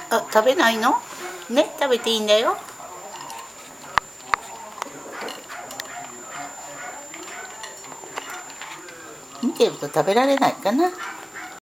あ、食べないの？ね、食べていいんだよ。見てると食べられないかな。